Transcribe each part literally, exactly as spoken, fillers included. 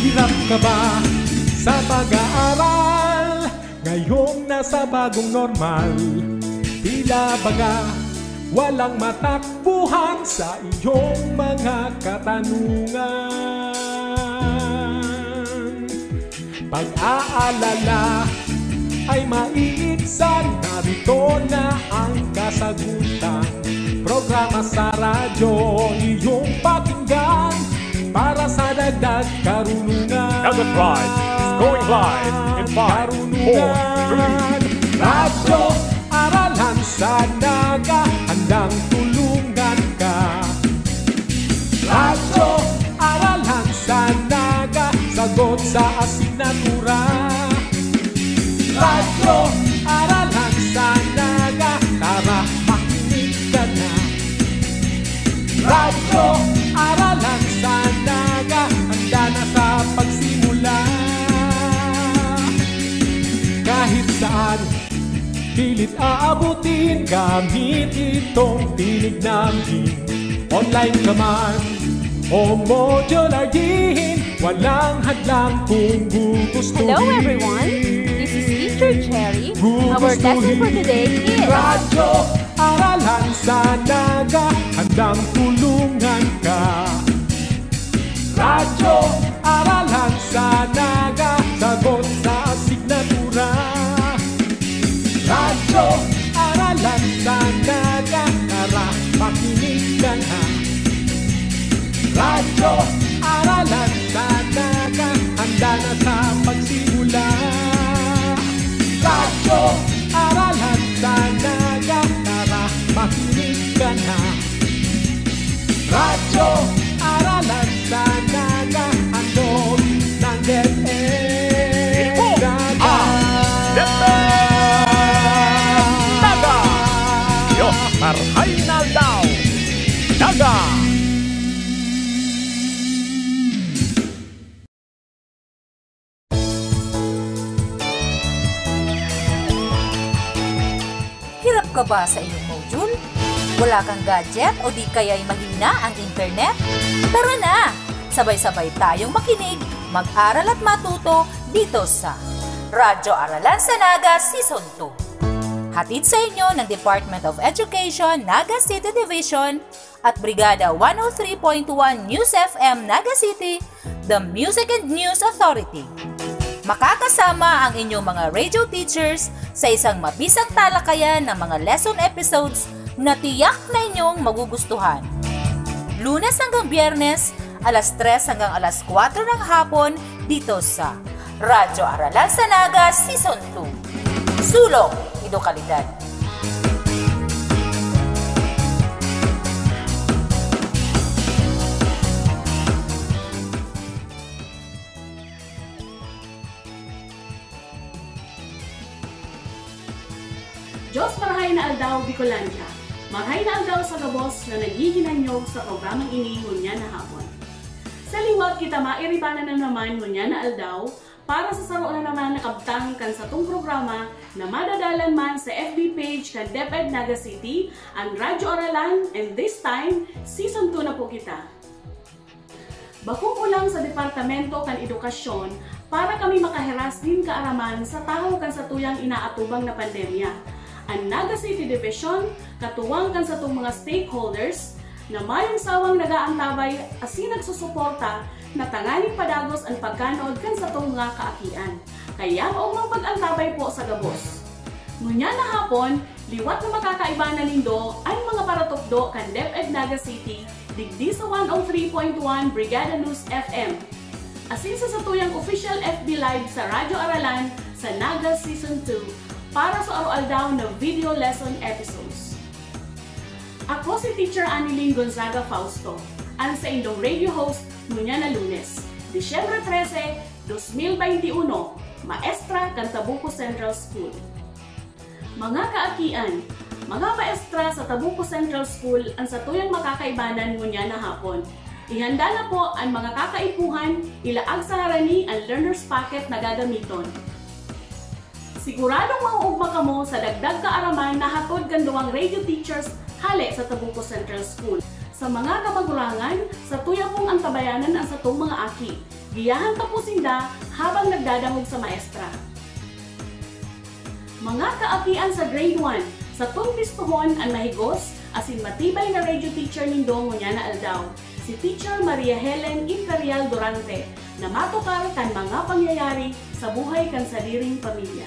Hirap ka ba sa pag-aaral? Ngayong nasa bagong normal, tila baga walang matakbuhan sa iyong mga katanungan. Pag-aalala ay maiigsan, narito na ang kasagutan. Programa sa radyo iyong pakinggan para sa dagdag karunungan. Nugget Pride is going live in five, four, three. Radyo Aralan sa Naga, handang tulungan ka. Radyo Aralan sa Naga, sagot sa asignatura. Radyo Aralan sa Naga, tara makinig ka na. Radyo Aralan sa Naga, handa na sa pagsimula. Kahit saan pilit aabutin, gamit itong tinig namin. Online ka man o modular din, walang hadlang kung gugustuhin. Hello everyone, this is Teacher Cherry. Our lesson for today is Radyo Aralan sa Naga, handang tulungan ka. Radyo Aralan sa Naga, sagot sa asignatura. Radyo Aralan sa Naga, tara makinig ka na. Radyo Aralan sa Naga, handa na sa pagsimula. Radyo Aralan sa Naga, tara makinig ka na. Radyo Aralan sa Naga, handog ng DepEd Naga. Naga! Yo, Marhay na daw! Naga! Hirap ka ba sa iyong module? Wala kang gadget o di kaya'y mahina ang internet? Tara na! Sabay-sabay tayong makinig, mag-aral at matuto dito sa Radyo Aralan sa Naga Season two. Hatid sa inyo ng Department of Education, Naga City Division at Brigada one oh three point one News F M Naga City, the Music and News Authority. Makakasama ang inyong mga radio teachers sa isang mabisang talakayan ng mga lesson episodes na tiyak na inyong magugustuhan. Lunes hanggang Biyernes, alas tres hanggang alas kwatro ng hapon dito sa Radyo Aralan sa Naga Season two. Sulong Edukalidad. Diyos marhay na aldaw Bicolandia. Marhay na aldaw sa gabos na nagiginanyog sa programang ini ngunya na hapon. Sa liwat kita mairibanan na naman ngunya na aldaw para sa saro na naman nakabtang kan sa tong programa na madadalan man sa F B page kan DepEd Naga City ang Radyo Aralan, and this time, Season two na po kita. Bakong ulang sa Departamento kan Edukasyon para kami makaheras din kaaraman sa tao kan sa tuyang inaatubang na pandemya. Ang Naga City Division, katuwang kan sa itong mga stakeholders na mayong sawang nagaantabay asin nagsusuporta na tanganing padagos ang pagkanod kan sa itong mga kaakian. Kaya maumang pag-antabay po sa gabos. Ngunya na hapon, liwat na makakaiba na nindo ang mga paratukdo kan DepEd Naga City digdi sa one oh three point one Brigada News F M. Asin sa satuyang official F B Live sa Radyo Aralan sa Naga Season two para sa araw-aldaw na video lesson episodes. Ako si Teacher Annilyn Gonzaga Fausto, ang sa indong radio host ngunya na Lunes, Disyembre trese, dos mil veintiuno, maestra kan Tabuco Central School. Mga kaakian, mga maestra sa Tabuco Central School ang satuyang makakaibanan ngunya na hapon. Ihanda na po ang mga kakaipuhan, ilaag sa harani ang learner's packet na gagamiton. Siguradong mauugma ka mo sa dagdag kaaraman na hatod kanduang radio teachers hali sa Tabuco Central School. Sa mga kamagurangan, sa tuya kong ang tabayanan ang satong mga aki. Giyahan tapusinda habang nagdadangog sa maestra. Mga kaakian sa grade one, sa tong pistuhon ang mahigos, asin matibay na radio teacher nindong ngunya na aldaw, si Teacher Maria Helen Imperial Durante, na matukar kan mga pangyayari sa buhay kan sariling pamilya.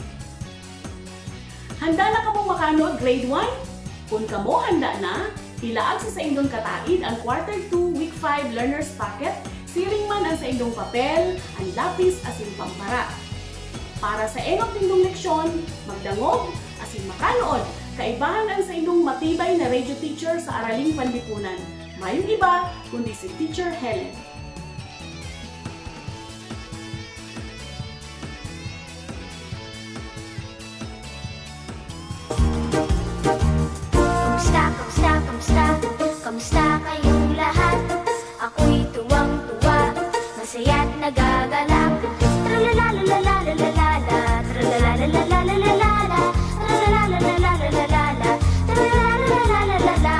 Handa na ka mong makanood grade one? Kung kamo handa na, ilaag sa sa indong kataid ang quarter two, week five learners packet, siring man ang sa indong papel, ang lapis asin pampara. Para sa enok nindong leksyon, magdangog asin makanood, kaibahan ang sa indong matibay na radio teacher sa Araling Panlipunan. Mayong iba kundi si Teacher Helen. Kamusta kayong lahat? Ako'y tuwang-tuwa, masaya't nagagalak. Tralalalalalalala, tralalalalalalala, tralalalalalalala, tralalalalalalala.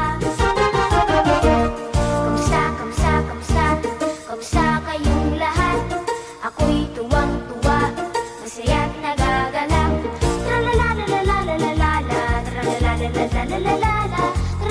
Kamusta, kamusta, kamusta? Kamusta kayong lahat? Ako'y tuwang-tuwa, masaya't nagagalak. Tralalalalalalala, tralalalalalalala.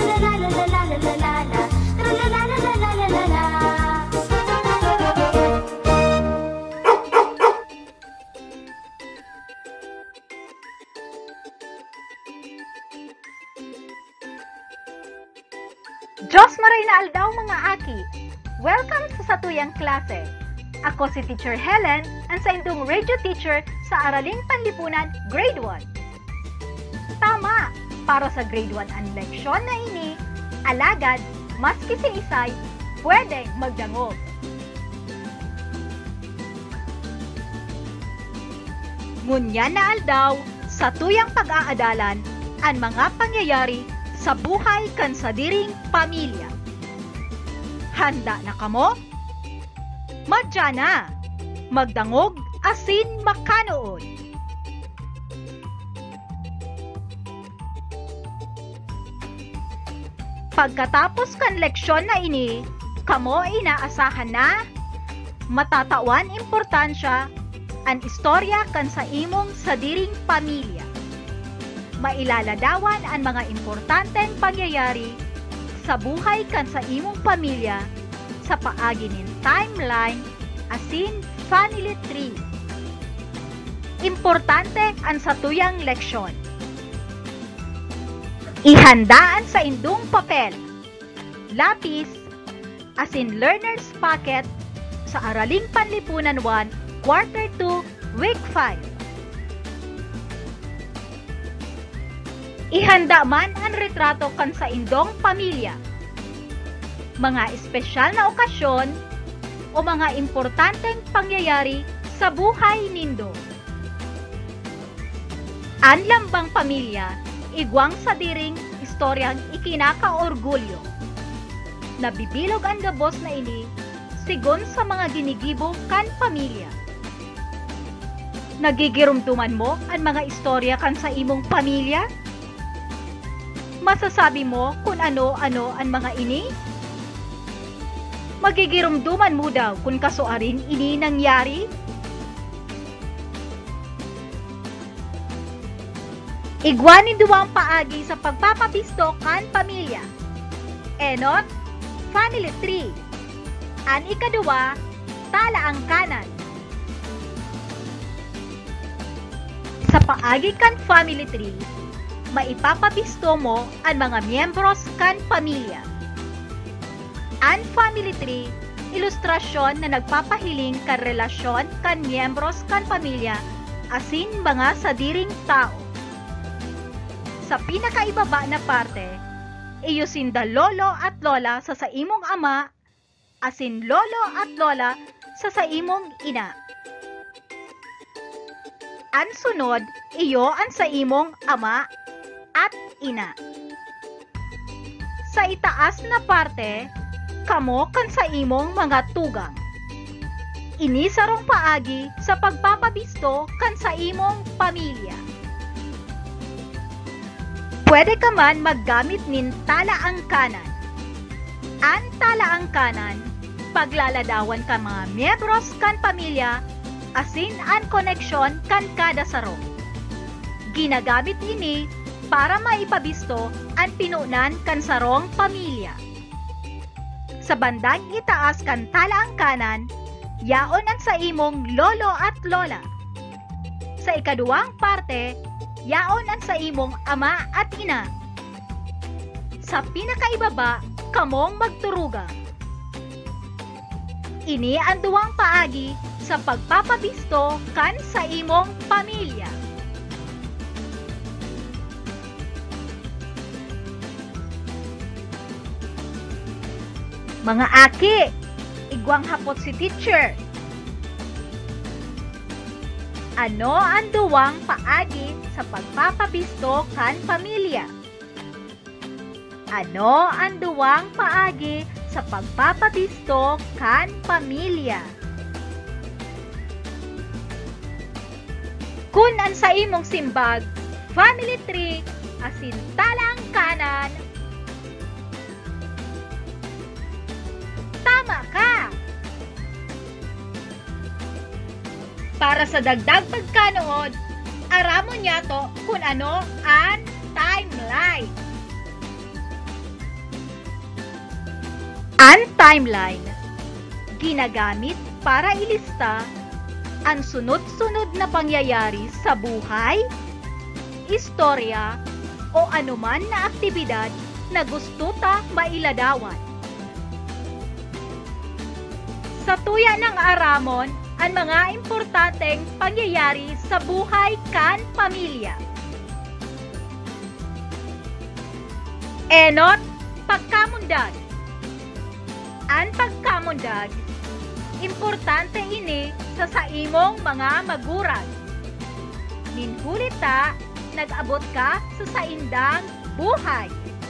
Diyos maray na aldaw mga aki! Welcome sa satuyang klase. Ako si Teacher Helen, ang sa indong radio teacher sa Araling Panlipunan Grade one. Tama! Para sa Grade one ang leksyon na ini, alagad, maski si isay, pwedeng magdangog. Ngunyan na aldaw, sa tuyang pag-aadalan, ang mga pangyayari sa buhay kan sadiring pamilya. Handa na kamo? Madya na! Magdangog asin makanood. Pagkatapos kan leksyon na ini, kamo inaasahan na matatawan importansya ang istorya kan sa imong sadiring pamilya. Mailaladawan ang mga importanteng pangyayari sa buhay kan sa imong pamilya sa paagi nin timeline asin family tree. Importante ang satuyang leksyon. Ihandaan sa indong papel, lapis, asin learner's packet sa Araling Panlipunan one, quarter two, week five. Ihanda man ang retrato kan sa indong pamilya, mga espesyal na okasyon o mga importanteng pangyayari sa buhay nindo. Ang lambang pamilya, igwang sa diring istoryang ikinakaorgulyo. Nabibilog ang gabos na ini sigon sa mga ginigibo kan pamilya. Nagigirumduman mo ang mga istorya kan sa imong pamilya? Masasabi mo kung ano-ano ang mga ini? Magigirumduman mo daw kung kasuarin ini nangyari? Igwanin duwang paagi sa pagpapabisto kan pamilya. Enot, family tree. An ikaduwa, tala ang kanan. Sa paagi kan family tree, maipapabisto mo ang mga miyembros kan pamilya. An family tree, ilustrasyon na nagpapahiling kan relasyon kan miyembros kan pamilya asin mga sadiring tao. Sa pinakaibaba na parte, iyusin da lolo at lola sa sa imong ama, asin lolo at lola sa sa imong ina. Ang sunod, iyo ang sa imong ama at ina. Sa itaas na parte, kamo kan sa imong mga tugang. Inisarong paagi sa pagpapabisto kan sa imong pamilya. Pwede ka man maggamit nin tala ang kanan. An talaang kanan, paglaladawan ka mga miyembros kan pamilya, asin an koneksyon kan kada sarong. Ginagamit ini para maipabisto ang pinunan kan sarong pamilya. Sa bandang itaas kan talaang kanan, yaon ang sa imong lolo at lola. Sa ikaduwang parte, yaon ang sa imong ama at ina. Sa pinakaibaba, kamong magturuga. Ini ang duwang paagi sa pagpapabisto kan sa imong pamilya. Mga aki, igwang hapot si teacher. Ano ang duwang paagi sa pagpapabisto kan pamilya? Ano ang duwang paagi sa pagpapabisto kan pamilya? Kung ang sa imong simbag, family tree, asin talang kanan, tama ka! Para sa dagdag pagkanood, aramon niya to kung ano ang timeline. Ang timeline, ginagamit para ilista ang sunod-sunod na pangyayari sa buhay, istorya, o anuman na aktibidad na gusto ta mailadawan. Sa tuya ng aramon, ang mga importanteng pangyayari sa buhay kan pamilya. Enot, pagkamundag. Ang pagkamundag, importante ini sa sa imong mga magurag. Minhulita, nag-abot ka sa saindang buhay.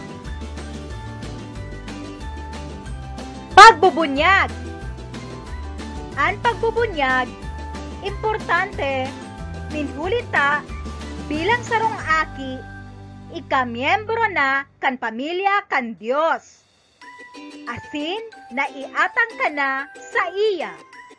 Pagbubunyag. Ang pagbubunyag, importante, minhulita, bilang sarong aki, ika-miyembro na kan pamilya kan Dios. Asin, naiatang ka na sa iya.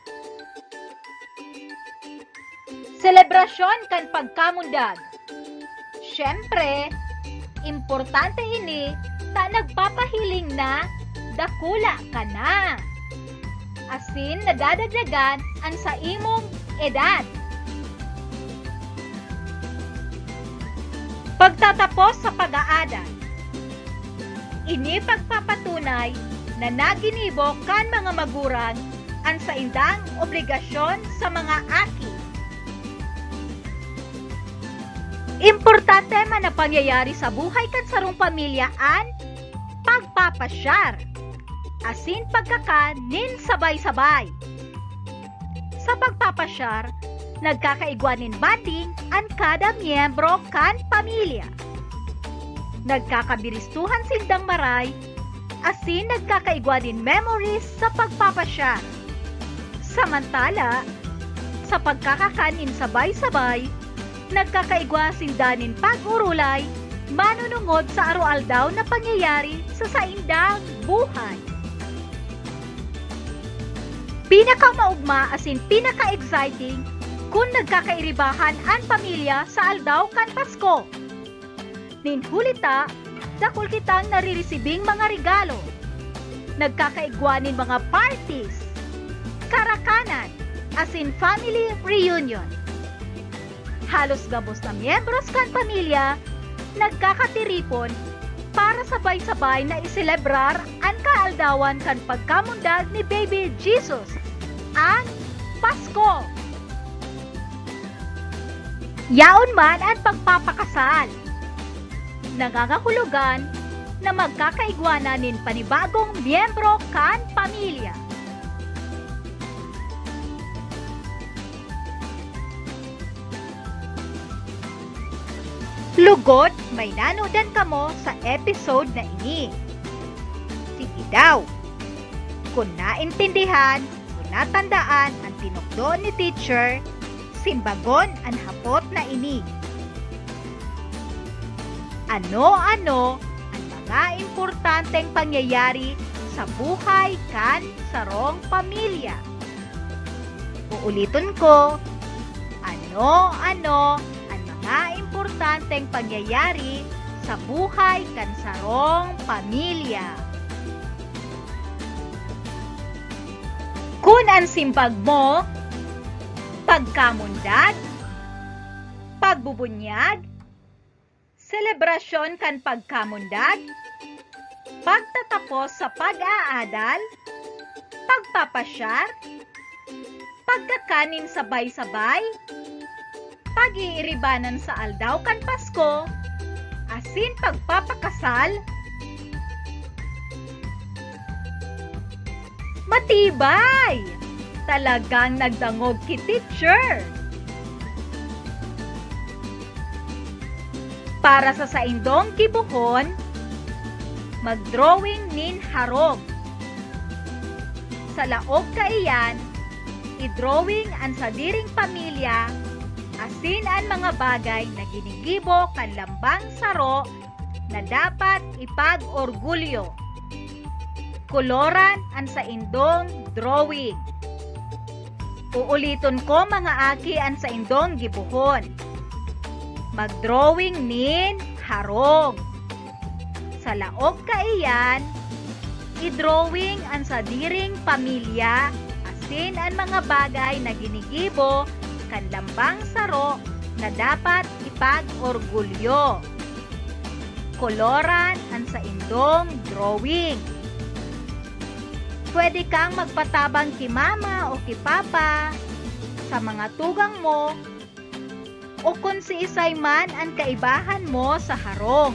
Selebrasyon kan pagkamundag. Siyempre, importante ini ta nagpapahiling na dakula ka na. Asin, nadadagdagan ang sa imong edad. Pagtatapos sa pag-aaral. Ini pagpapatunay na naginibo kan mga magurang ang sa indang obligasyon sa mga aki. Importante man na pangyayari sa buhay kan sarong pamilya ang pagpapasyar. Asin pagkakanin sabay-sabay. Sa pagpapasyar, nagkakaigwanin banding ang kada miyembro kan pamilya. Nagkakabiristuhan sindang maray, asin nagkakaigwanin memories sa pagpapasyar. Samantala, sa pagkakakanin sabay-sabay, nagkakaigwa sindanin pag-urulay, manunungod sa araw-aldaw na pangyayari sa saindang buhay. Pinakamaugma asin pinaka-exciting kung nagkakairibahan ang pamilya sa aldaw kan Pasko. Ninhulita, dakol kitang naririsibing mga regalo. Nagkakaigwanin mga parties, karakanan, asin family reunion. Halos gabos na miyembros kan pamilya, nagkakatiripon para sabay-sabay na iselebrar ang kaaldawan kan pagkamundag ni Baby Jesus, ang Pasko. Yaon man ang pagpapakasal. Nangangahulugan na magkakaigwananin panibagong miyembro kan pamilya. Lugod, may nanodan kamo sa episode na ini. Sige daw. Kung naintindihan, kung natandaan ang tinukdo ni teacher, simbagon ang hapot na ini. Ano-ano ang mga importanteng pangyayari sa buhay kan sarong pamilya. Uulitin ko, ano-ano ang mga importanteng pangyayari sa buhay kan sarong pamilya. Kung ang simpag mo, pagkamundag, pagbubunyag, selebrasyon kan pagkamundag, pagtatapos sa pag-aadal, pagpapasyar, pagkakanin sabay-sabay, pag-iiribanan sa aldaw kan Pasko, asin pagpapakasal, matibay! Talagang nagdangog ki teacher! Para sa saindong kibuhon, mag-drawing nin harog. Sa laog kaiyan, i-drawing ang sadiring pamilya, asin ang mga bagay na ginigibo kan lambang saro na dapat ipag-orgulyo. Koloran ang saindong drawing. Uuliton ko mga aki ang saindong gibuhon. Mag-drawing nin harog. Sa laog kaiyan, i-drawing ang sadiring pamilya, asin ang mga bagay na ginigibo kan lambang saro na dapat ipag-orgulyo. Koloran ang saindong drawing. Pwede kang magpatabang ki mama o ki papa sa mga tugang mo o kung si isay man ang kaibahan mo sa harong.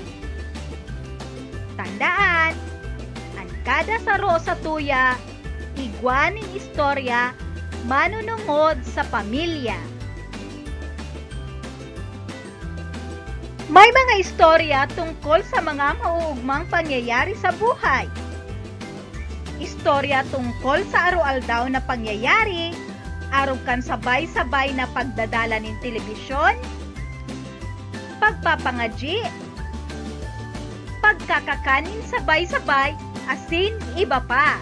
Tandaan, ang kada saro sa tuya, igwaning istorya, manunungod sa pamilya. May mga istorya tungkol sa mga mauugmang pangyayari sa buhay. Istorya tungkol sa araw-aldaw na pangyayari, araw kan sabay-sabay na pagdadala ng telebisyon, pagpapangadji, pagkakakanin sabay-sabay, asin iba pa.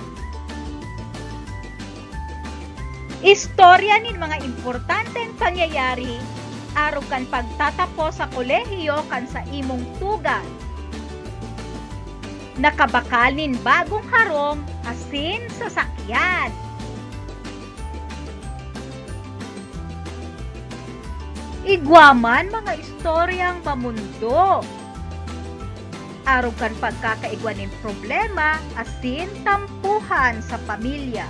Istorya nin mga importanteng pangyayari, araw kan pagtatapos sa kolehiyo kan sa imong tugan. Nakabakal nin bagong harong, asin sasakyan. Igwaman mga istoryang pamundo. Araw kan pagkakaigwan ng problema, asin tampuhan sa pamilya.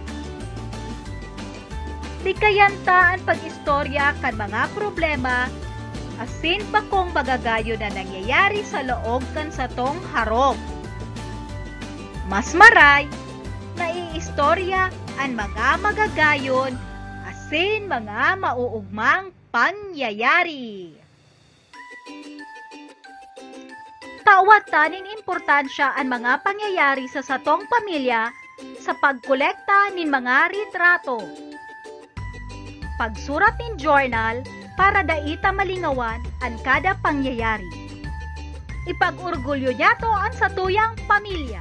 Di kayanta ang pag-istorya kan mga problema, asin pa kung bagagayo na nangyayari sa loob kan sa tong harong. Mas maray, naiistorya ang mga magagayon, asin mga mauugmang pangyayari. Tawatanin importansya ang mga pangyayari sa satong pamilya sa pagkolekta nin mga retrato. Pagsurat nin journal para daita malingawan ang kada pangyayari. Ipag-orgulyo niya to ang satuyang pamilya.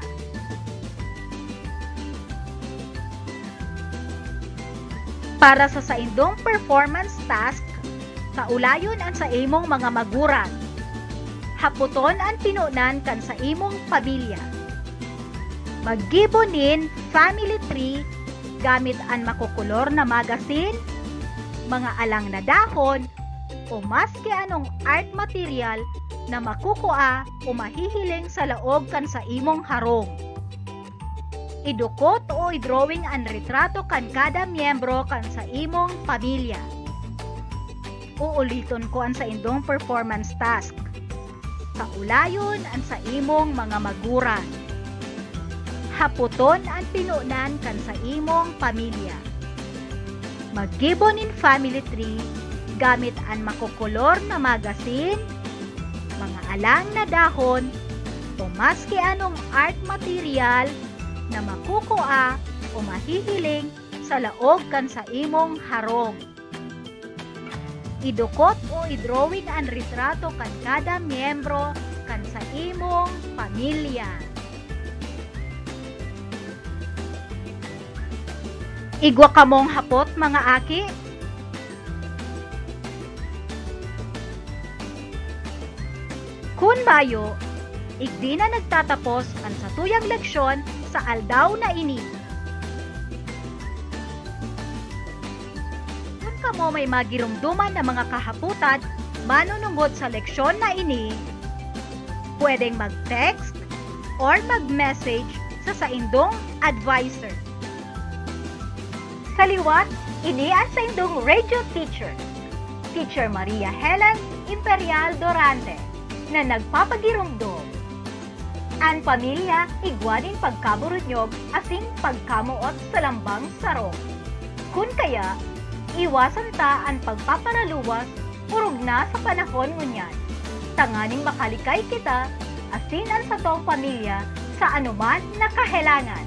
Para sa saindong performance task, kaulayon ang sa imong mga maguran. Haputon ang tinunan kan sa imong pamilya. Maggibonin family tree gamit ang makukulor na magasin, mga alang na dahon, o maski anong art material na makukuha o mahihiling sa laog kan sa imong harong. Idukot o i-drawing ang retrato kan kada miyembro kan sa imong pamilya. Uuliton ko ang sa indong performance task. Kaulayon ang sa imong mga maguran. Haputon ang tinunan kan sa imong pamilya. Maggibonin family tree gamit ang makukulor na magasin, mga alang na dahon, o maski anong art material na makukuha o mahihiling sa laog kan sa imong harong. Idukot o i-drawing ang retrato kan kada miyembro kan sa imong pamilya. Igwa kamong hapot mga aki. Kun mayo, igdi na nagtatapos ang satuyang leksyon sa aldaw na ini. Kung kamo may magirumduman na mga kahaputan manunungod sa leksyon na ini, pwedeng mag-text or mag-message sa saindong advisor. Kaliwat, ini ang saindong radio teacher, Teacher Maria Helen Imperial Dorante, na nagpapagirumdum. Ang pamilya igwanin pagkaburunyog asing pagkamuot sa lambang sarong. Kun kaya, iwasan ta ang pagpaparaluwas urog na sa panahon ngunyan. Tanganing makalikay kita asin ang satong pamilya sa anuman na kahelangan.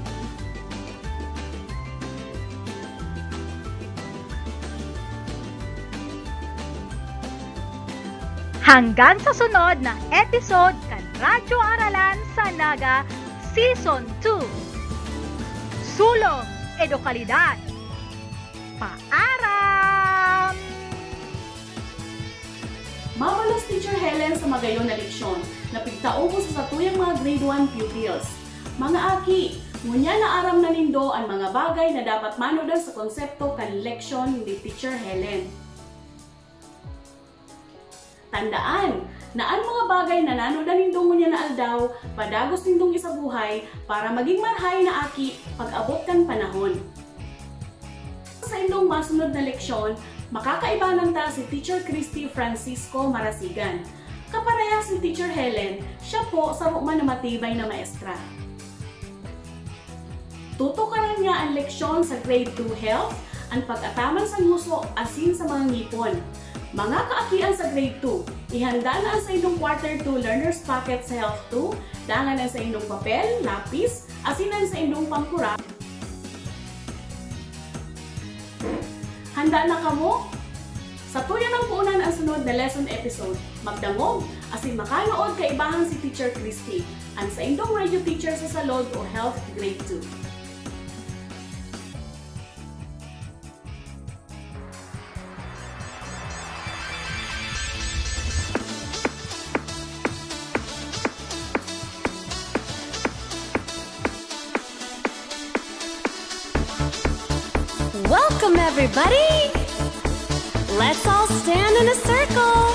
Hanggang sa sunod na episode kan Radyo Aralan sa Naga Season two. Sulong Edukalidad. Paaram! Mabalos Teacher Helen sa magayon na leksyon na pigtao mo sa satuyang mga grade one pupils. Mga aki, ngunya na aram na nindo ang mga bagay na dapat manodan sa konsepto kan leksyon ni Teacher Helen. Tandaan na ang mga bagay na nanodan nindong ngunya na aldaw, padagos nindong isabuhay para maging marhay na aki pag-abot kan panahon. Sa indong masunod na leksyon, makakaibanan ta si Teacher Christy Francisco Marasigan. Kapareha si Teacher Helen, siya po sa rukman na matibay na maestra. Tutukaran niya ang leksyon sa grade two Health, ang pag-ataman sa nguso asin sa mga ngipon. Mga kaakian sa grade two, ihanda na sa inyong quarter two learner's packet sa Health two, dangan na sa inyong papel, lapis, asinan sa inyong pangkura. Handa na kamo? Sa tuya ng puunan ang sunod na lesson episode, magdamog, asin makanood kaibahan si Teacher Christy, ang sa inyong radio teacher sa Salod o Health grade two. Welcome, everybody! Let's all stand in a circle.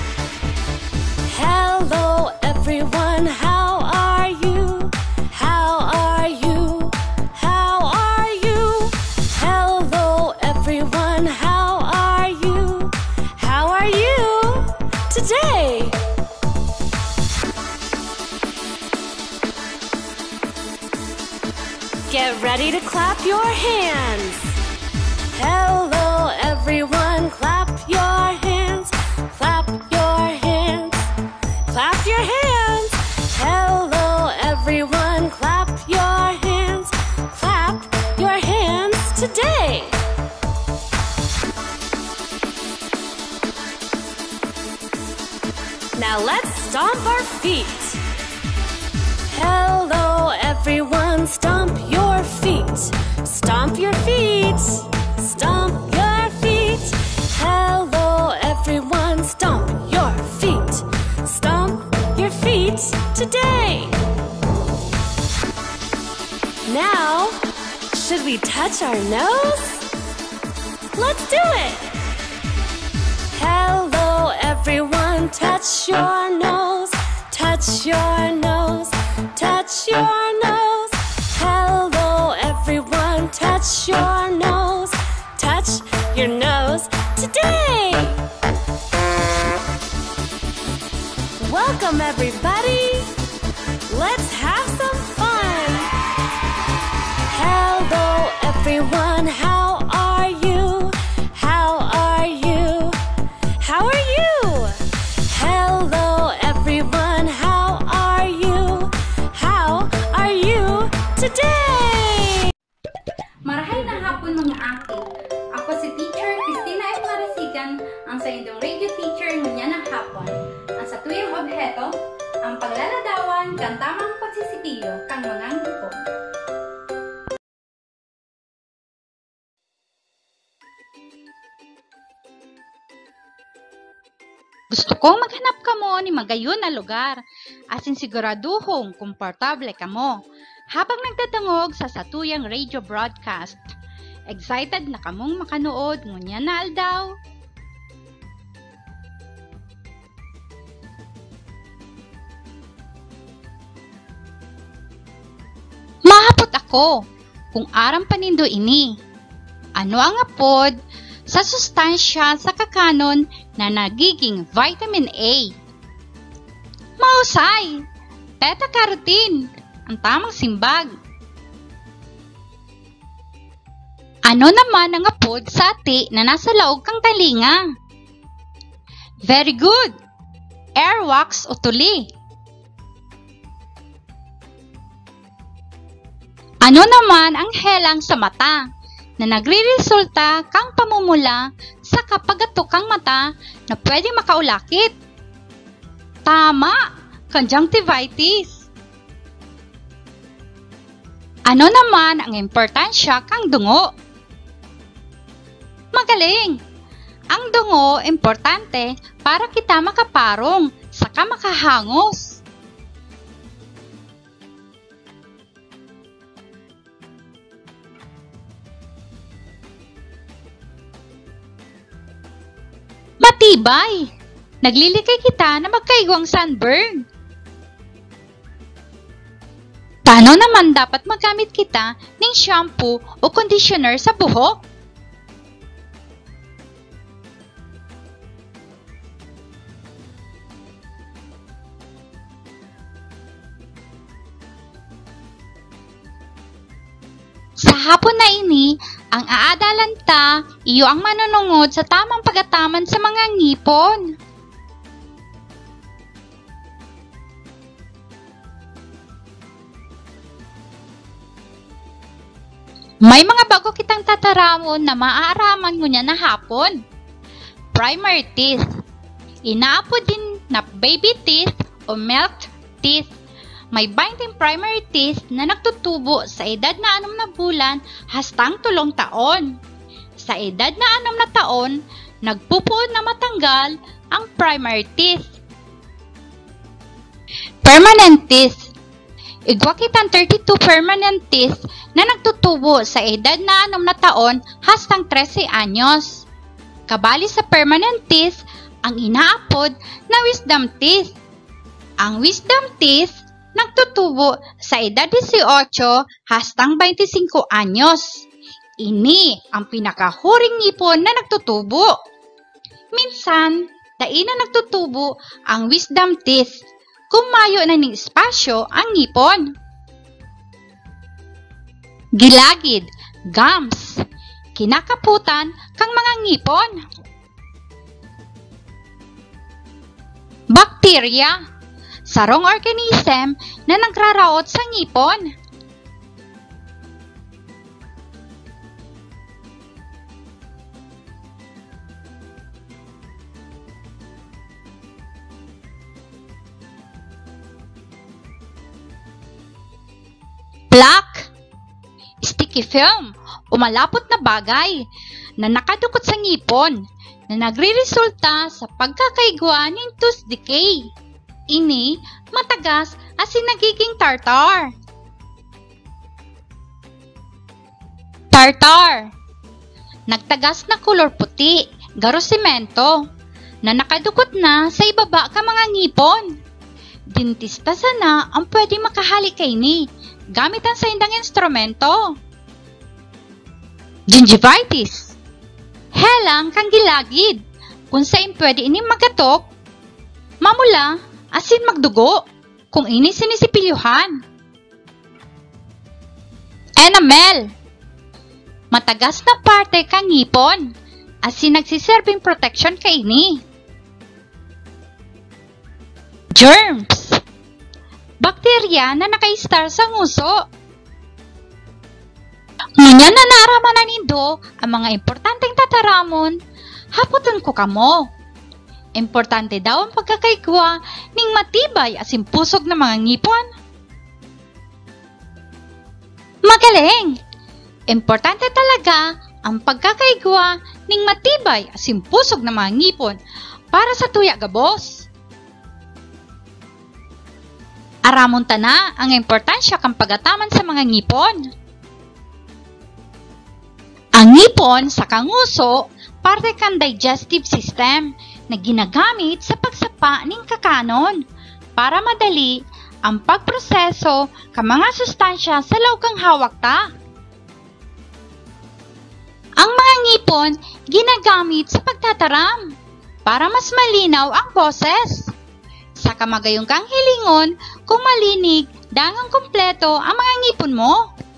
Hello, everyone. How are you? How are you? How are you? Hello, everyone. How are you? How are you today? Get ready to clap your hands. Hello, everyone, clap your hands, clap your hands, clap your hands. Hello, everyone, clap your hands, clap your hands today. Now let's stomp our feet. Hello, everyone, stomp your feet, stomp your feet. Stomp your feet. Hello, everyone. Stomp your feet. Stomp your feet today. Now, should we touch our nose? Let's do it. Hello, everyone. Touch your nose. Touch your nose. Touch your nose. Hello, everyone. Touch your nose. Touch your nose today. Welcome, everybody. Let's have some fun. Hello, everyone. How are you? How are you? How are you? Hello, everyone. How are you? How are you today? Marahay na hapon mga aki. Ako si Teacher Christina F. Marasigan, ang sa inyong radio teacher ngunya ng hapon. Ang sa tuyang obheto, ang paglaladawan kan tamang pagsisipilyo kang mga ngipon. Gusto kong maghanap ka mo ni magayon na lugar, asin siguraduhong komportable ka mo, habang nagdadangog sa satuyang radio broadcast. Excited na kamong makanood ngunya na aldaw? Mahapot ako kung aram panindo ini. Ano ang apod sa sustansya sa kakanon na nagiging vitamin A? Mahusay! Beta-carotene, ang tamang simbag. Ano naman ang apod sa ati na nasa laog kang talinga? Very good! Airwax o tuli. Ano naman ang helang sa mata na nagre-resulta kang pamumula sa kapagato kang mata na pwedeng makaulakit? Tama! Conjunctivitis. Ano naman ang importansya kang dungo? Magaling! Ang dungo importante para kita makaparong saka makahangos. Matibay! Naglilikay kita na magkaigwang sunburn. Paano naman dapat magamit kita ng shampoo o conditioner sa buhok? Sa hapon na ini, ang aadalanta, iyo ang manunungod sa tamang pagataman sa mga ngipon. May mga bago kitang tataramon na maaaraman ngunya na hapon. Primary teeth. Inaapo din na baby teeth o milk teeth. May binding primary teeth na nagtutubo sa edad na anom na bulan hastang tulong taon. Sa edad na anom na taon, nagpupuon na matanggal ang primary teeth. Permanent teeth. Igwa kitang thirty-two permanent teeth na nagtutubo sa edad na anom na taon hastang trese anyos. Kabali sa permanent teeth, ang inaapod na wisdom teeth. Ang wisdom teeth nagtutubo sa edad eighteen hastang twenty-five anyos. Ini ang pinakahuring ngipon na nagtutubo. Minsan, dai na nagtutubo ang wisdom teeth. Kumayo na ng espasyo ang ngipon. Gilagid, gums. Kinakaputan kang mga ngipon. Bakterya. Sarong organism na nagraraot sa ngipon. Plaque. Sticky film o malapot na bagay na nakadukot sa ngipon na nagre-resulta sa pagkakaigwa ng tooth decay. Ini matagas asin nagiging tartar. Tartar. Nagtagas na kulor puti, garo semento, na nakadukot na sa ibaba ka mga ngipon. Dentista sana ang pwede makahalik kay ni, gamit ang saindang instrumento. Gingivitis. Helang kang gilagid, kung saan pwede ining magatok, mamula, asin magdugo, kung ini sinisipilyuhan. Enamel. Matagas na parte kang ngipon, asin nagsiserving protection kay ini. Germs. Bakterya na naka-star sa nguso. Ngunya na naaraman na nindo ang mga importanteng tataramon, haputan ko kamo. Importante daw ang pagkakaigwa ning matibay asin pusog na mga ngipon. Magaling! Importante talaga ang pagkakaigwa ning matibay asin pusog na mga ngipon para sa tuya gabos. Aramon ta na ang importansya kang pagataman sa mga ngipon. Ang ngipon sa kanguso parte kang digestive system na ginagamit sa pagsapa ning kakanon para madali ang pagproseso ka mga sustansya sa loob kang hawak ta. Ang mga ngipon ginagamit sa pagtataram para mas malinaw ang boses. Sa kamagayong kang hilingon kung malinig dangang kumpleto ang mga ngipon mo.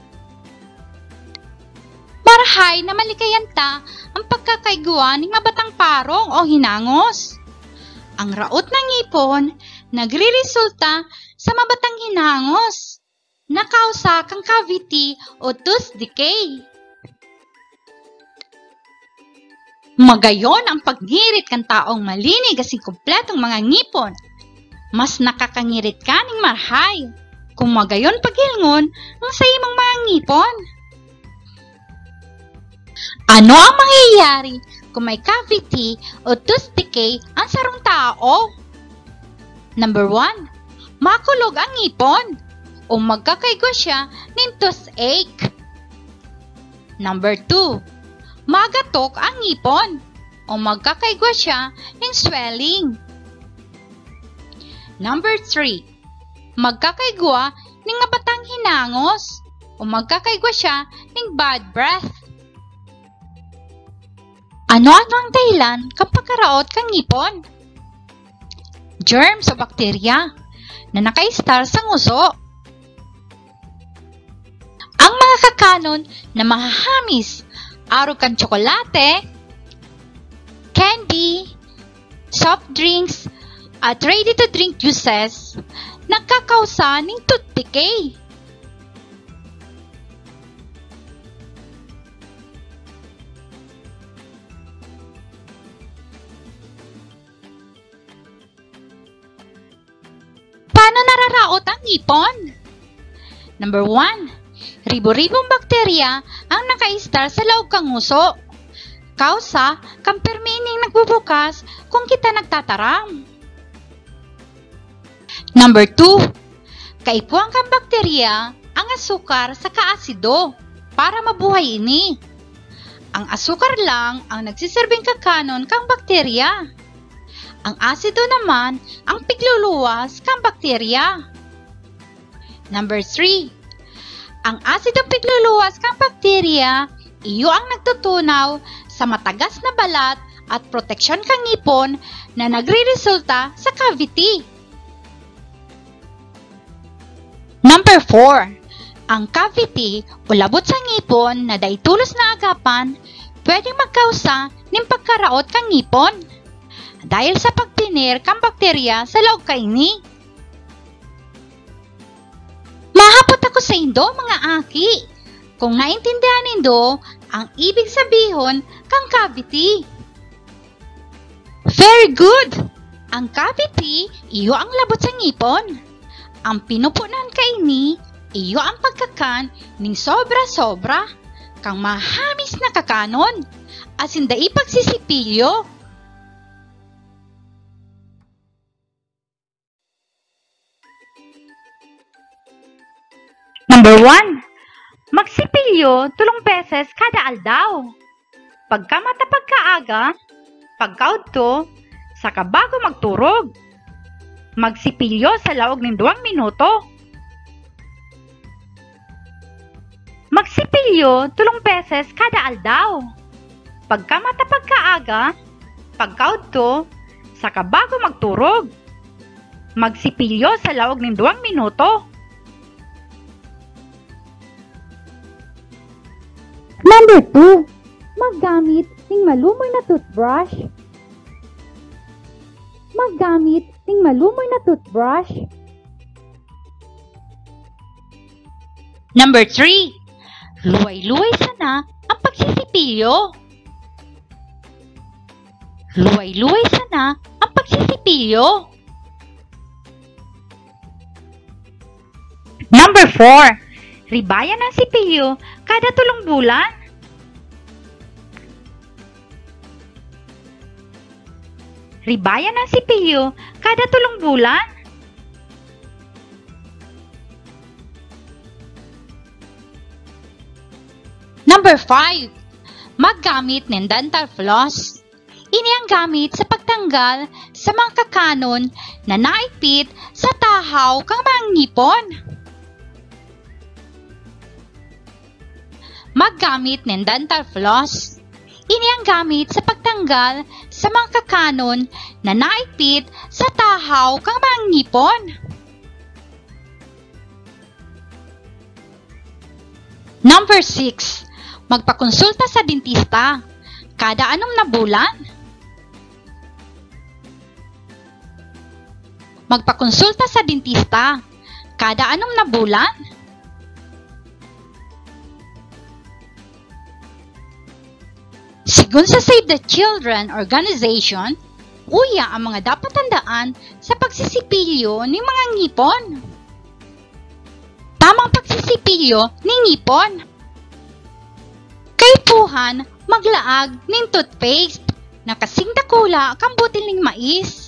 Marahay na malikayan ta ang pagkakaigwa ng mabatang parong o hinangos. Ang raot ng ngipon nagre-resulta sa mabatang hinangos na kausa kang cavity o tooth decay. Magayon ang pagngirit kan taong malinig asin kumpletong mga ngipon. Mas nakakangirit ka ning marhay kung magayon pagilngon ang sa imong mga ngipon. Ano ang mangyayari kung may cavity o tooth decay ang sarong tao? Number one, makulog ang ngipon o magkakaigwa siya ng toothache. Number two, magatok ang ngipon o magkakaigwa siya ng swelling. Number three, magkakaigwa ng mabatang hinangos o magkakaigwa siya ng bad breath. Ano-ano ang dahilan kapag karaot kang ngipon? Germs o bakterya na naka-star sa nguso. Ang mga kakanon na mahahamis, araw kang tsokolate, candy, soft drinks, at ready-to-drink juices, nagkakausa ng tooth decay. Paano nararaot ang ngipon? Number one, ribo-ribong bakterya ang naka-star sa loob kang nguso. Kausa kang permining nagbubukas kung kita nagtataram. Number two, kaipuan kang bakterya ang asukar sa kaasido para mabuhay ini. Ang asukar lang ang nagsiserving kakanon kang bakterya. Ang asido naman ang pigluluwas kang bakterya. Number three, ang asidong pigluluwas kang bakterya, iyo ang nagtutunaw sa matagas na balat at proteksyon kang ngipon na nagre-resulta sa cavity. Number four, ang cavity o labot sa ngipon na daitulos na agapan pwedeng magkausa ng pagkaraot kang ngipon dahil sa pagtinir kang bakterya sa loob kaini. Mahapot ako sa indo mga aki kung naintindihan nindo ang ibig sabihon kang cavity. Very good! Ang cavity, iyo ang labot sa ngipon. Ang pinupunan kaini, iyo ang pagkakan ning sobra-sobra kang mahamis na kakanon asin dai pagsisipilyo. Number one, magsipilyo tulong beses kada aldaw. Pagka matapag kaaga, pagkaudto, saka bago magturog. Magsipilyo sa laog ng duwang minuto. Magsipilyo tulong beses kada aldaw. Pagka matapag kaaga, pagkaudto, saka bago magturog. Magsipilyo sa laog ng duwang minuto. Number two, maggamit ng malumoy na toothbrush. Maggamit ng malumoy na toothbrush. Number three, luway-luway sana ang pagsisipilyo. Luway-luway sana ang pagsisipilyo. Number four, ribayan ang sipilyo kada tulong bulan. Ribayan ng sipilyo kada tulong bulan. Number five. Maggamit ng dental floss. Ini ang gamit sa pagtanggal sa mga kakanon na naipit sa tahaw kang mga ngipon. Maggamit ng dental floss. Ini ang gamit sa pagtanggal sa mga kakanon na naipit sa tahaw kang mga ngipon. Number six. Magpakonsulta sa dentista kada anom na bulan. Magpakonsulta sa dentista kada anom na bulan. Sigun sa Save the Children organization, uya ang mga dapat tandaan sa pagsisipilyo ng mga ngipon. Tamang pagsisipilyo ng ngipon. Kaipuhan maglaag ng toothpaste na kasing dakula kang butil ng mais.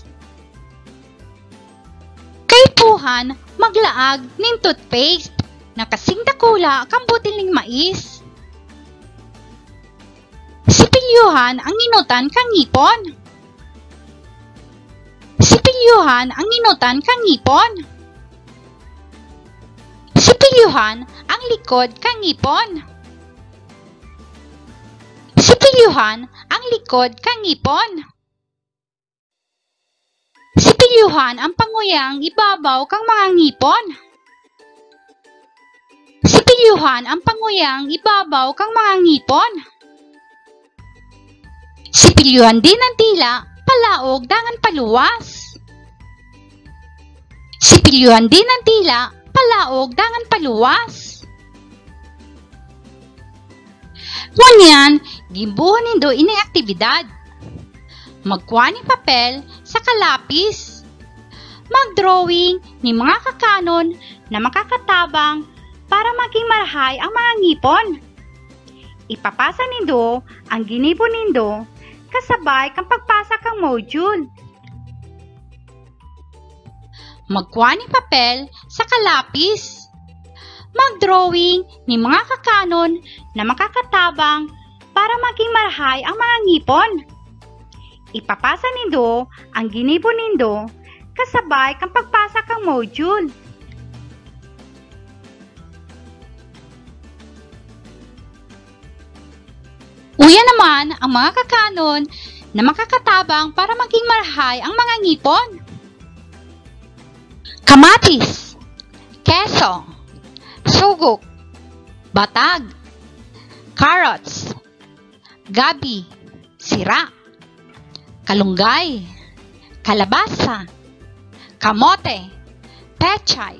Kaipuhan maglaag ng toothpaste na kasing dakula kang butil ng mais. Sipilyuhan ang inutan kang ngipon. Sipilyuhan ang inutan kang ngipon. Sipilyuhan ang likod kang ngipon. Sipilyuhan ang likod kang ngipon. Sipilyuhan ang panguyang ibabaw kang mga ngipon. Sipilyuhan ang panguyang ibabaw kang mga ngipon. Sipilyuhan din ang tila, palaog dangan paluwas. Sipilyuhan din ang tila, palaog dangan paluwas. Ngunyan, gimbuhan nindo ining aktibidad. Magkuha ni papel sa kalapis. Magdrawing ni mga kakanon na makakatabang para maging marahay ang mga ngipon. Ipapasa nindo ang ginipon nindo kasabay kang pagpasa kang module. Magkuha ni papel sa kalapis. Magdrawing ni mga kakanon na makakatabang para maging marahay ang mga ngipon. Ipapasa nindo ang ginipon nindo kasabay kang pagpasa kang module. Uya naman ang mga kakanon na makakatabang para maging marahay ang mga ngipon. Kamatis, keso, sugok, batag, carrots, gabi, sira, kalunggay, kalabasa, kamote, pechay.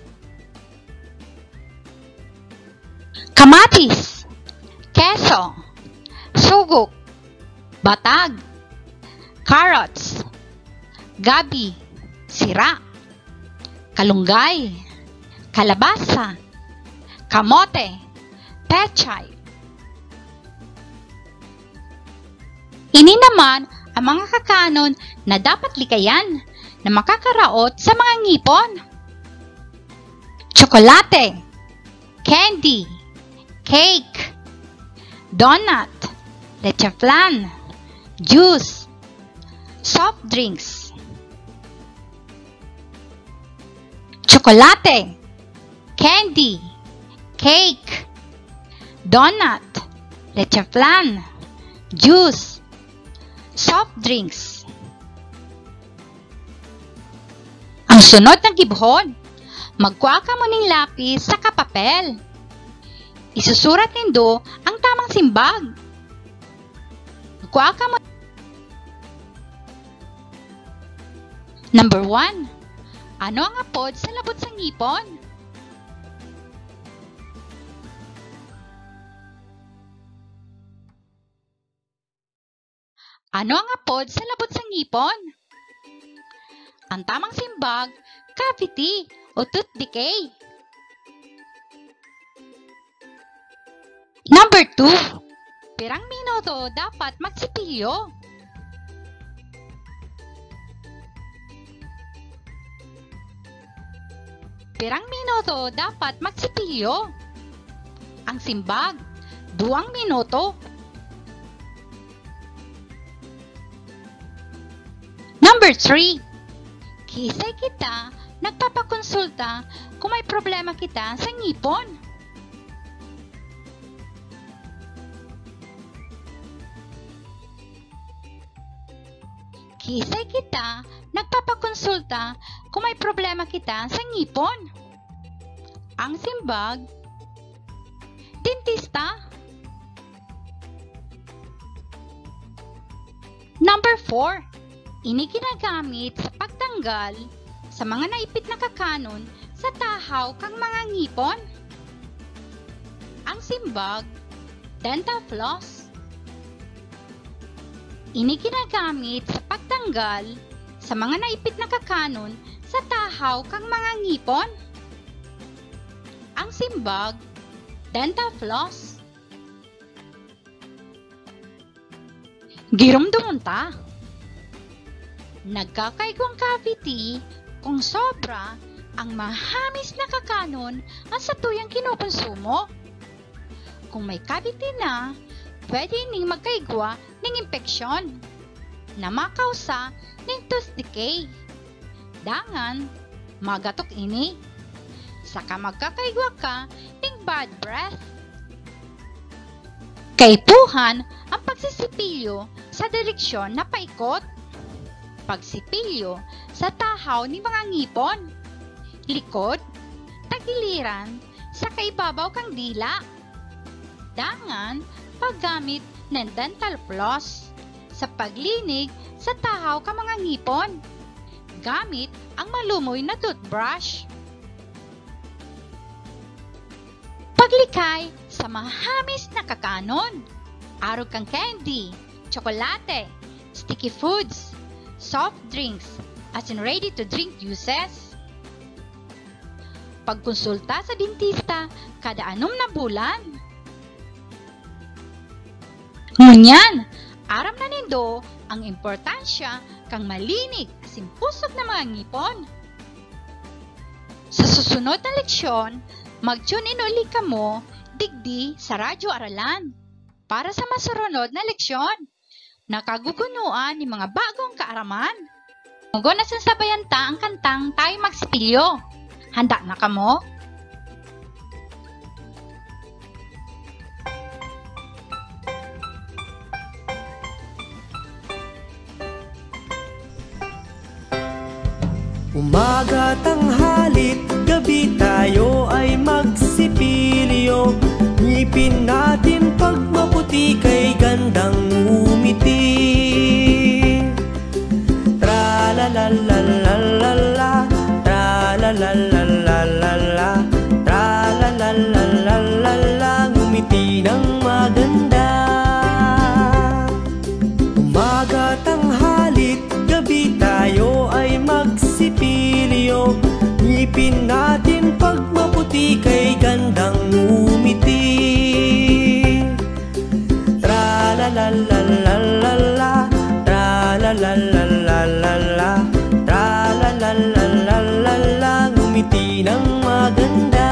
Kamatis, keso, sugok, batag, carrots, gabi, sira, kalunggay, kalabasa, kamote, pechay. Ini naman ang mga kakanon na dapat likayan na makakaraot sa mga ngipon. Tsokolate, candy, cake, donut, leche flan, juice, soft drinks. Tsokolate, candy, cake, donut, leche flan, juice, soft drinks. Ang sunod na gibhon, magkuha ka mo ng lapis sa kapapel. Isusurat nindo ang tamang simbag. Magkuha ka mo. Number one. Ano ang apod sa labot sa ngipon? Ano ang apod sa labot sa ngipon? Ang tamang simbag, cavity o tooth decay. Number two. Pirang minuto dapat magsipilyo? pirang minuto dapat magsipilyo? Ang simbag, duwang minuto. Number three. Kisay kita nagpapakonsulta kung may problema kita sa ngipon. Kisay kita nagpapakonsulta kung may problema kita sa ngipon. Ang simbag, dentista. Number four. Ini ginagamit sa pagtanggal sa mga naipit na kakanon sa tahaw kang mga ngipon. Ang simbag, dental floss. Ini ginagamit sa pagtanggal sa mga naipit na kakanon sa tahaw kang mga ngipon. Ang simbag, dental floss. Girumdumon ta. Nagkakaigwang cavity kung sobra ang mahamis na kakanon ang satuyang kinukonsumo. Kung may cavity na, pwede ning magkaigwa ng impeksyon na makausa ng tooth decay. Dangan, magatok ini. Saka magkakaigwa ka ng bad breath. Kaipuhan ang pagsisipilyo sa direksyon na paikot. Pagsipilyo sa tahaw ni mga ngipon, likod, tagiliran, sa kaibabaw kang dila. Dangan, paggamit ng dental floss sa paglinig sa tahaw kang mga ngipon, gamit ang malumoy na toothbrush. Paglikay sa mahamis na kakanon, arog kang candy, tsokolate, sticky foods, soft drinks, as in ready-to-drink juices. Pagkonsulta sa dentista kada anom na bulan. Ngunyan, aram na nindo ang importansya kang malinig asin pusog na mga ngipon. Sa susunod na leksyon, mag-tune in uli ka mo digdi sa Radyo Aralan para sa masurunod na leksyon. Nakagugunuan ni mga bagong kaaraman. Mugo na sasabayan ta ang kantang Tayo Magsipilyo. Handa na ka mo? Umaga, tanghalit, gabi tayo ay magsipilyo. Ngipin natin pag maputi kay gandang umiti. Tra-la-la-la-la-la-la, tra-la-la-la-la-la-la, tra-la-la-la-la-la-la, ngumiti ng maganda. Umaga, tanghalit, gabi tayo ay magsipilyo. Ngipin natin pag maputi kay gandang umiti. Tra-la-la-la-la-la-la, tra-la-la-la-la-la-la, tra-la-la-la-la-la-la, ngumiti ng maganda.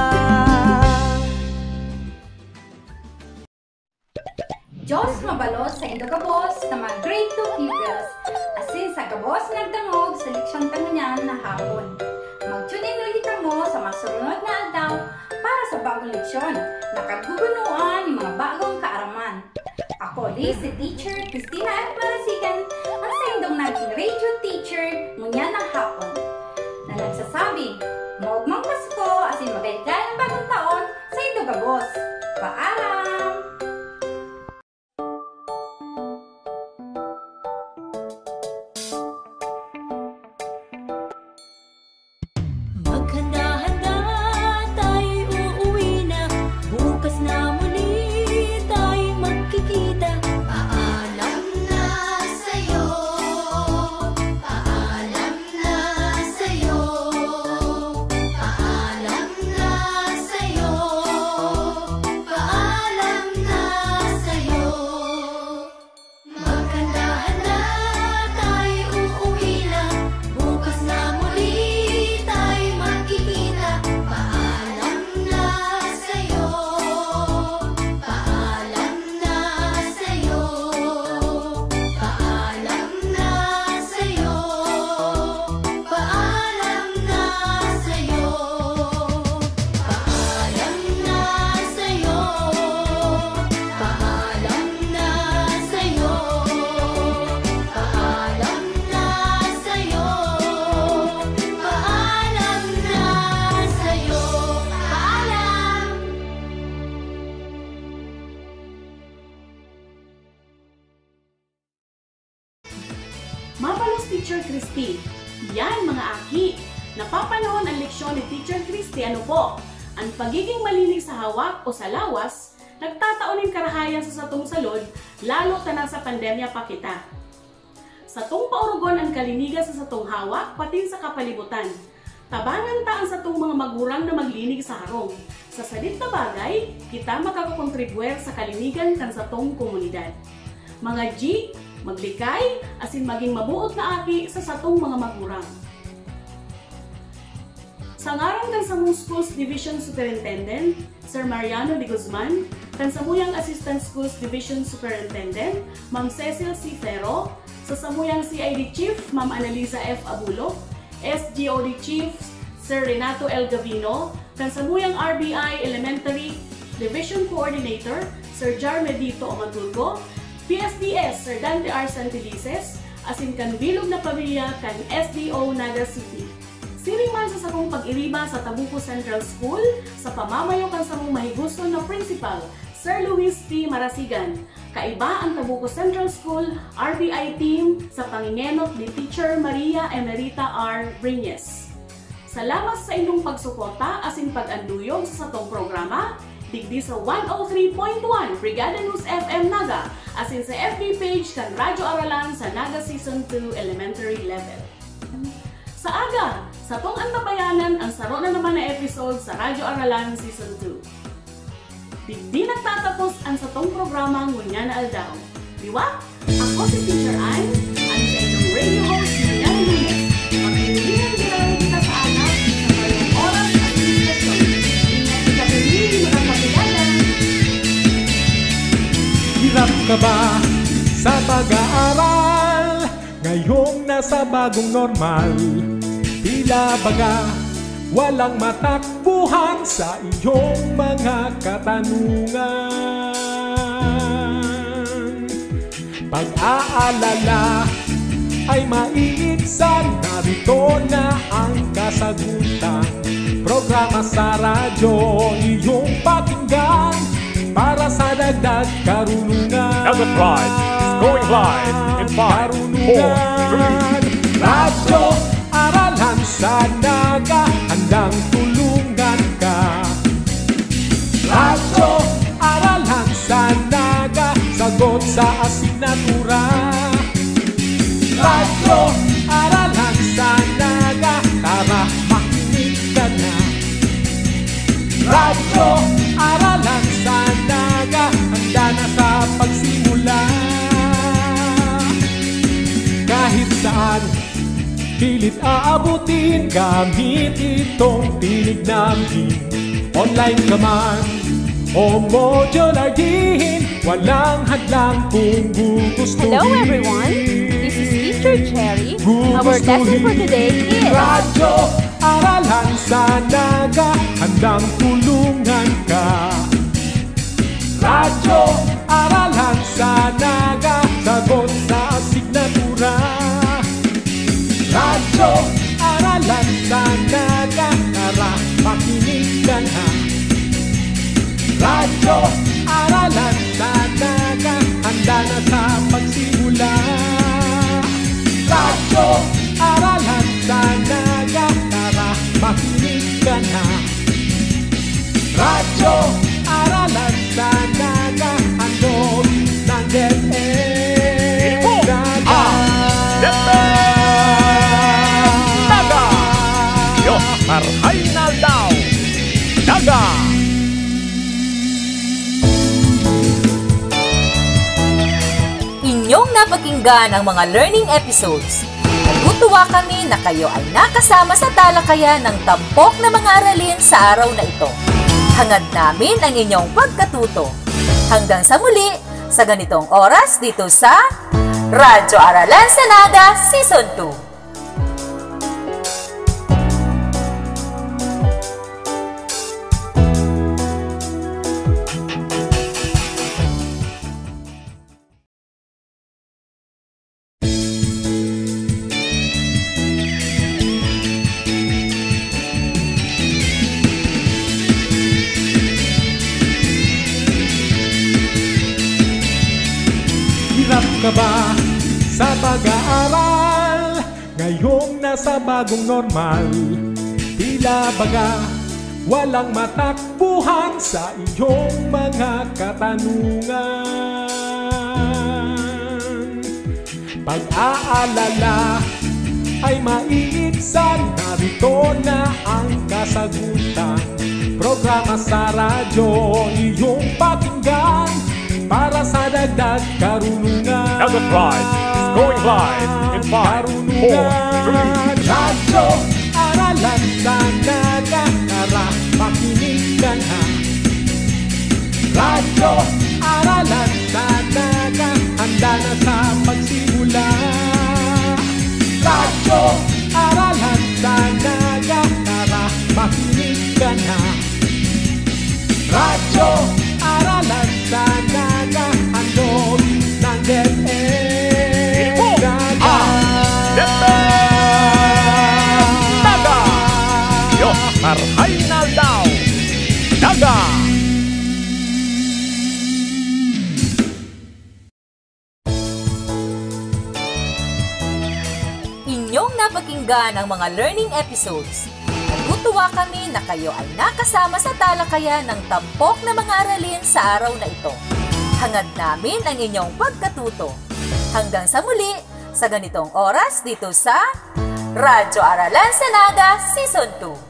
Diyos mabalot sa Indogabos na mga grade two pupils, asin sa gabos nagdangog sa leksyon tangunyan na hapon. Mag-tune in ulit mo sa masurunod na aldaw para sa bagong leksyon na kagugunuan ng mga bagong kaaraman. Ako li si Teacher Cristina F. Marasigan, ang sa indong naging radio teacher ngunyan na hapon, na nagsasabi, maugmang Pasko asin magayagay ng bagong taon sa Indogabos. Paalam! Paalam Teacher Christy. Yan mga aki, napapanahon ang leksyon ni Teacher Christy. Ano po? Ang pagiging malinig sa hawak o sa lawas, nagtataonin karahayan sa satong salod, lalo ta na sa pandemya pa kita. Satong paurugon ang kalinigan sa satong hawak, pati sa kapalibutan. Tabangan ta ang satong mga magurang na maglinig sa harong. Sa salit na bagay, kita makakakontribuer sa kalinigan kan satong komunidad. Mga G, maglikay, asin maging mabuot na aki sa satong mga magurang. Sa ngaran kan samong Schools Division Superintendent, Sir Mariano de Guzman, kan samuyang Assistant Schools Division Superintendent, Ma'am Cecil C. Ferro, sa samuyang C I D Chief, Ma'am Annalisa F. Abulo, S G O D Chief, Sir Renato L. Gavino, kan samuyang R B I Elementary Division Coordinator, Sir Jar Medito Omadurgo, P S D S, Sir Dante R. Santelices, asin kan bilog na pamilya kan S D O Naga City. Siring man sa sakong pag-iriba sa Tabuco Central School, sa pamamayo kan samong mahiguston na Principal, Sir Luis P. Marasigan. Kaiba ang Tabuco Central School R B I team sa pangingenot ni Teacher Maria Emerita R. Breñes. Salamat sa inyong pagsuporta asin pag-anduyog sa satong programa, digdi sa one oh three point one Brigada News F M Naga, asin sa F B page kan Radyo Aralan sa Naga Season two Elementary Level. Sa aga, satong antabayanan ang saro na naman na episode sa Radyo Aralan Season two. Digdi nagtatapos ang satong programa ngunya na aldaw. Diwa? Ako si Teacher Ann, ang sa inyong radio host Ngunya na Lunes. Mag-inulihan ginawin kita sa anak sa kayong oras at diskusyon. Ingat kita pinili mga kapilalan. Hirap ka ba sa pag-aaral? Ngayong nasa bagong normal, tila baga walang matakbuhan sa iyong mga katanungan. Pag-aalala ay maiinsan, narito na ang kasagutan. Programa sa radyo, iyong pakinggan para sa dagdag karunungan. Naga Pride is going live in five, four, three. Radyo Aralan sa Naga, handang tulungan ka. Radyo Aralan sa Naga, sagot sa asignatura. Radyo Aralan sa Naga, tara makinig ka na. Radyo Aralan sa Naga, handa na sa pagsimula. Kahit saan pilit aabutin, gamit itong tinig namin. Online ka man o modular din, walang hadlang kung gugustuhin. Hello everyone, this is Teacher Cherry. Our lesson for today is Radyo Aralan sa Naga, handang tulungan ka. Radyo Aralan sa Naga, sagot sa asignatura. Radyo Aralan sa Naga, tara makinig ka na. Radyo Aralan sa Naga, handa na sa pagsimula. Radyo Aralan sa Naga, tara makinig ka na. Radyo Aralan sa Naga, handog ng DepEd Naga. Naga! Diyos marhay na daw! Naga! Inyong napakinggan ang mga learning episodes. Natutuwa kami na kayo ay nakasama sa talakayan ng tampok na mga aralin sa araw na ito. Hangad namin ang inyong pagkatuto. Hanggang sa muli, sa ganitong oras dito sa Radyo Aralan sa Naga Season two. Hirap ka ba sa pag-aaral? ngayong nasa bagong normal. Tila baga walang matakbuhan sa iyong mga katanungan. Pag-aalala ay maiibsan, narito na ang kasagutan. Programa sa radyo iyong pakinggan para sa dagdag karunungan. Now the prize is going live in five, four, three. Radyo, aralan sa nagkakara, makinig ka na. Radyo, aralan sa naga, handa na sa pagsimula. Radyo, aralan sa nagkakara, makinig ka na. Radyo, aralan sa naga, handog ng DepEd Naga. DepEd Naga! Yo, Marhay na Aldao Naga! Inyong napakinggan ang mga learning episodes. Natutuwa kami na kayo ay nakasama sa talakayan ng tampok na mga aralin sa araw na ito. Hangad namin ang inyong pagkatuto. Hanggang sa muli, sa ganitong oras dito sa Radyo Aralan sa Naga Season two.